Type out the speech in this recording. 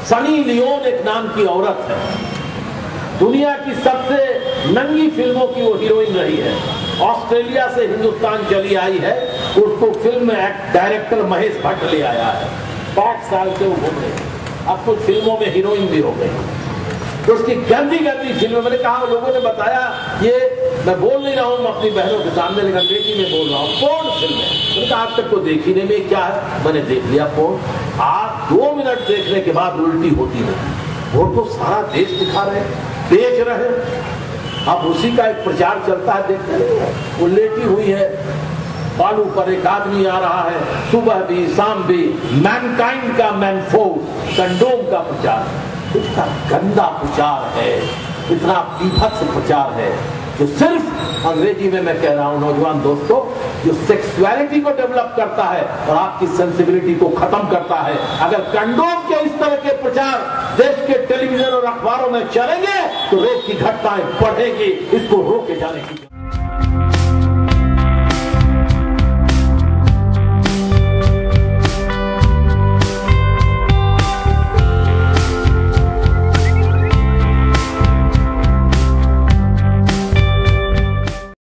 Sunny Leone एक नाम की औरत है, दुनिया की सबसे नंगी फिल्मों की वो हीरोइन रही है। ऑस्ट्रेलिया से हिंदुस्तान चली आई है, उसको फिल्म डायरेक्टर महेश भट्ट ले आया है। 5 साल से वो घूम रहे, अब कुछ फिल्मों में हीरोइन भी हो गई। तो उसकी गंदी गंदी फिल्म, मैंने कहा, लोगों ने बताया, ये मैं बोल नहीं रहा हूँ अपनी बहनों के सामने, लेकिन अंग्रेजी में बोल रहा हूँ, पोर्न फिल्म है। मैंने कहा आज तक को देखी नहीं, में क्या है, मैंने देख लिया पोर्न। आज 2 मिनट देखने के बाद उल्टी होती नहीं। वो तो सारा देश दिखा रहे, बेच रहे। अब उसी का एक प्रचार चलता है, देखते नहीं है, वो लेटी हुई है, बालू पर एक आदमी आ रहा है, सुबह भी शाम भी, मैनकाइंड का मैनफोर्स, कंडोम का प्रचार, इतना गंदा प्रचार है, इतना बीभत्स प्रचार है, जो सिर्फ अंग्रेजी में मैं कह रहा हूं नौजवान दोस्तों, जो सेक्सुअलिटी को डेवलप करता है और आपकी सेंसिबिलिटी को खत्म करता है। अगर कंडोम के इस तरह के प्रचार देश के टेलीविजन और अखबारों में चलेंगे तो रेप की घटनाएं बढ़ेगी, इसको रोके जाने की